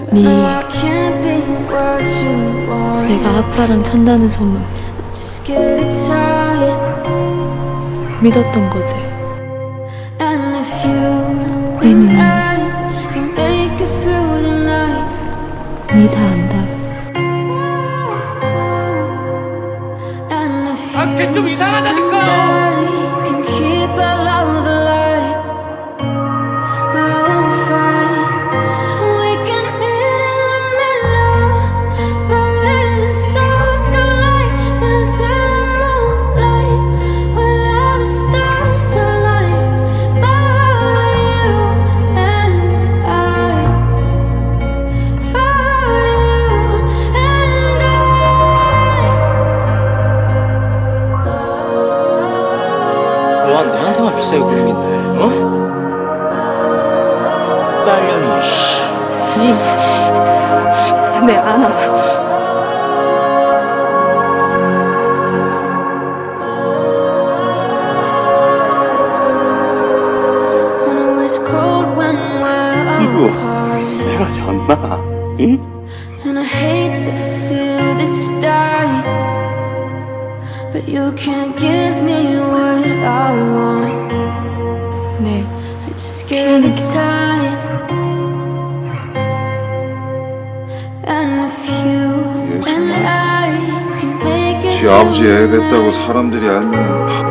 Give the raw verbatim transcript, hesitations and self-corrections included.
네 내가 아빠랑 찬다는 소문 믿었던 거지. 얘는 니 다 안다. 밖에 좀 이상하다니까. 너한 내한테만 비싸게 굴리겠네, 어? 딸년이, 씨. 니, 내 안아. 이거 내가 졌나? 응? But you can't give me what I want. 네, I just give it time. And if you and I can make it. 지 아버지 애 뱉다고 사람들이 알면